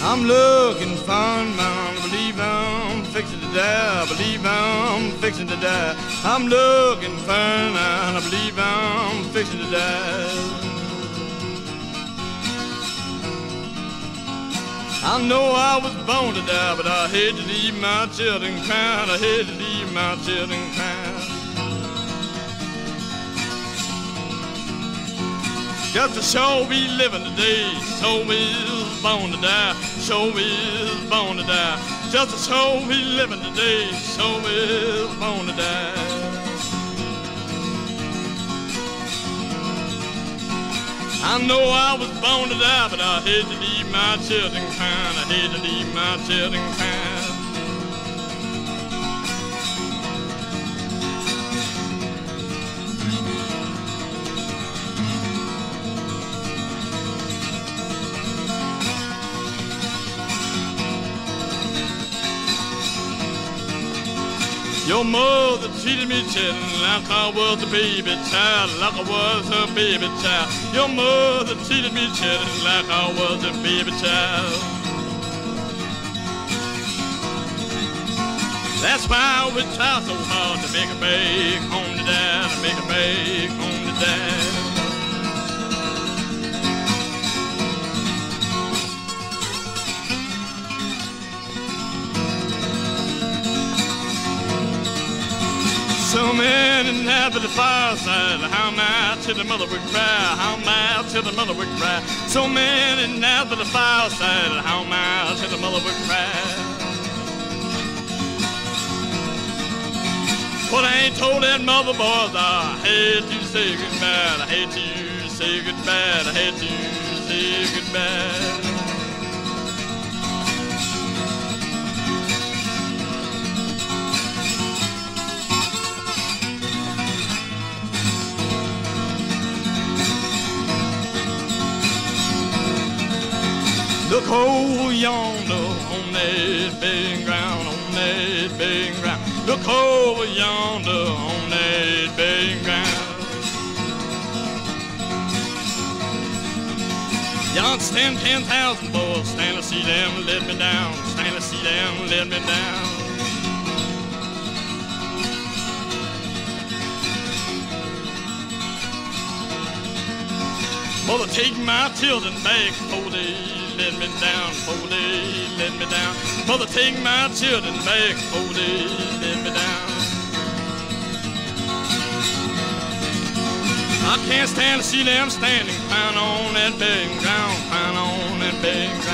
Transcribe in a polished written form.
I'm looking for a man, I believe I'm fixing to die, I believe I'm fixing to die. I'm looking for a man, I believe I'm fixing to die. I know I was born to die, but I hate to leave my children crying, I hate to leave my children crying. Just to show we living today, so is born to die, so is born to die. Just to show we living today, so is born to die. I know I was born to die, but I hate to leave my children crying, I hate to leave my children crying. Your mother treated me children like I was a baby child, like I was a baby child. Your mother treated me children like I was a baby child. That's why we try so hard to make a big home to dad, to make a big home to dad. So many nights at the fireside, how my till the mother would cry, how my till the mother would cry. So many nights at the fireside, how my till the mother would cry. But I ain't told that mother, boys, I hate to say goodbye, I hate to say goodbye, I hate to say goodbye. Look over yonder on that big ground, on that big ground. Look over yonder on that big ground. Y'all stand 10,000 boys, stand to see them let me down, stand to see them let me down. Mother, take my children back, oh, they let me down, oh, they let me down. Mother, take my children back, oh, they let me down. I can't stand to see them standing, crying on that big ground, crying on that big ground.